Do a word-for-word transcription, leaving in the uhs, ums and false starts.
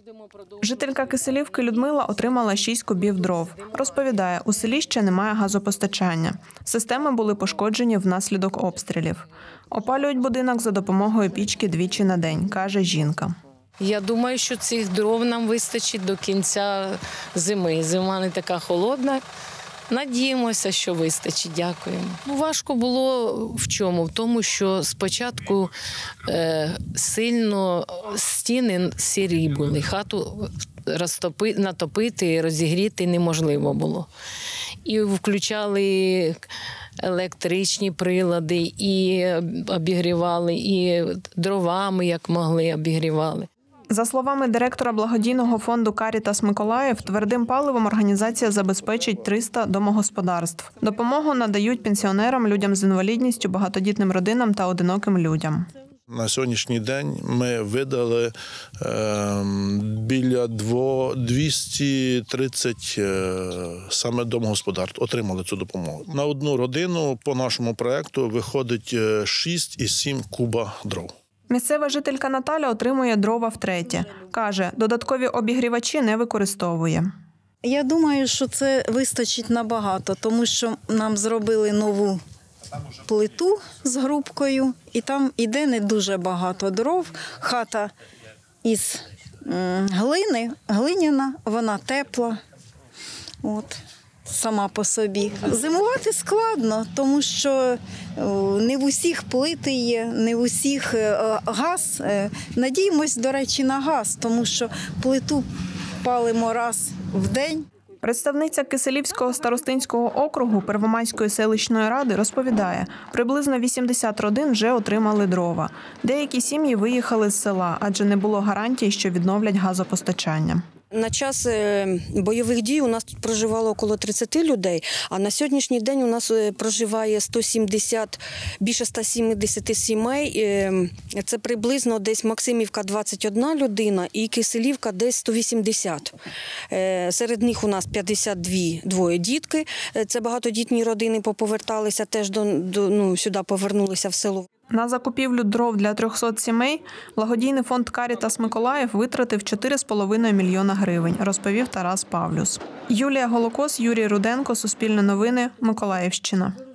Жителька Киселівки Людмила отримала шість кубів дров. Розповідає, у селі ще немає газопостачання. Системи були пошкоджені внаслідок обстрілів. Опалюють будинок за допомогою пічки двічі на день, каже жінка. Я думаю, що цих дров нам вистачить до кінця зими. Зима не така холодна. Надіємося, що вистачить. Дякуємо. Ну, важко було в чому? В тому, що спочатку е, сильно стіни сірі були. Хату розтопи, натопити, розігріти неможливо було. І включали електричні прилади, і обігрівали, і дровами, як могли, обігрівали. За словами директора благодійного фонду «Карітас Миколаїв», твердим паливом організація забезпечить триста домогосподарств. Допомогу надають пенсіонерам, людям з інвалідністю, багатодітним родинам та одиноким людям. На сьогоднішній день ми видали е, біля двісті тридцять е, саме домогосподарств, отримали цю допомогу. На одну родину по нашому проєкту виходить шість і сім куба дров. Місцева жителька Наталя отримує дрова втретє. Каже, додаткові обігрівачі не використовує. Я думаю, що це вистачить набагато, тому що нам зробили нову плиту з грубкою, і там іде не дуже багато дров. Хата із глини, глиняна, вона тепла, от, сама по собі. Зимувати складно, тому що не в усіх плити є, не в усіх газ. Надіємось, до речі, на газ, тому що плиту палимо раз в день. Представниця Киселівського старостинського округу Первомайської селищної ради розповідає, приблизно вісімдесят родин вже отримали дрова. Деякі сім'ї виїхали з села, адже не було гарантій, що відновлять газопостачання. На час бойових дій у нас тут проживало около тридцять людей, а на сьогоднішній день у нас проживає сто сімдесят, більше ста сімдесят сімей. Це приблизно десь Максимівка двадцять одна людина і Киселівка десь сто вісімдесят. Серед них у нас п'ятдесят дві, двоє дітки. Це багатодітні родини поповерталися, теж до, до, ну, сюди повернулися в село. На закупівлю дров для трьохсот сімей благодійний фонд «Карітас Миколаїв» витратив чотири з половиною мільйона гривень, розповів Тарас Павлюс. Юлія Голокос, Юрій Руденко, Суспільне новини, Миколаївщина.